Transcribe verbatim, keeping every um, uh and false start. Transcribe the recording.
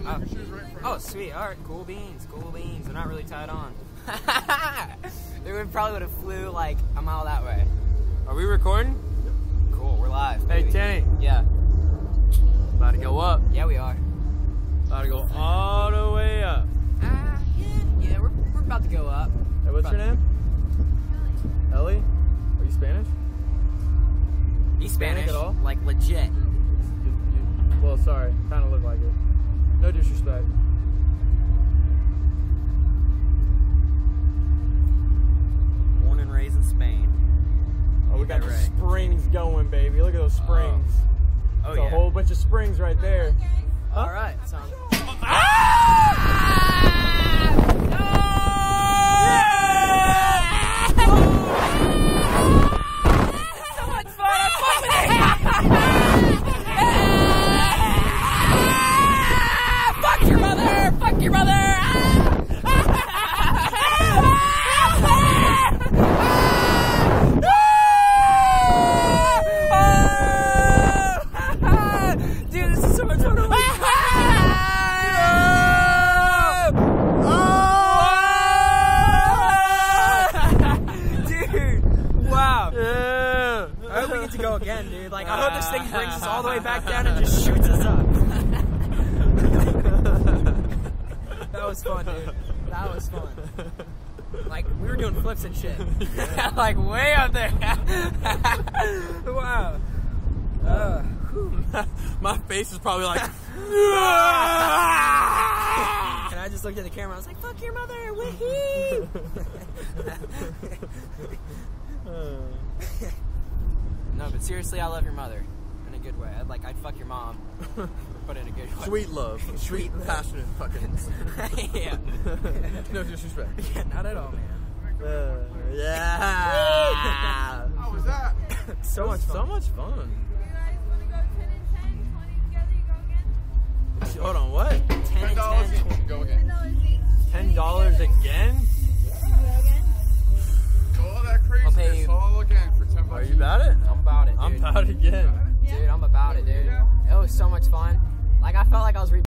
Oh, oh, sweet. All right, cool beans, cool beans. They're not really tied on. They would probably would have flew like a mile that way. Are we recording? Cool, we're live. Hey, baby. Tinney. Yeah. About to go up. Yeah, we are. About to go all the way up. Uh, yeah, yeah, we're, we're about to go up. Hey, what's your name? Ellie. Ellie? Are you Spanish? You Spanish? Spanish at all? Like legit. You, you, well, sorry. Kind of look like it. No disrespect. Born and raised in Spain. Oh, we got the right. springs going, baby. Look at those springs. Oh, It's yeah. a whole bunch of springs right there. Huh? All right. Sounds. To go again, dude. Like, I hope this thing brings us all the way back down and just shoots us up. That was fun, dude. That was fun. Like, we were doing flips and shit. Like, way up there. Wow. Uh, My face is probably like. And I just looked at the camera. I was like, "Fuck your mother, woohoo!" No, but seriously, I love your mother in a good way. I'd like, I'd fuck your mom, but in a good way. Sweet love, sweet, Sweet love. passionate, fucking. Yeah. No disrespect. Yeah, not at all, man. Uh, yeah. How was that? So much fun. So much fun. You guys want to go ten and ten, twenty together, you go again? Hold on, what? ten Ten and dollars ten. each. Go ten again. dollars each. Ten dollars again? Go all that I'll pay craziness you. all again for ten bucks. Are you about it? I'm about it, dude. I'm about it again. Dude, I'm about it, dude. It was so much fun. Like, I felt like I was re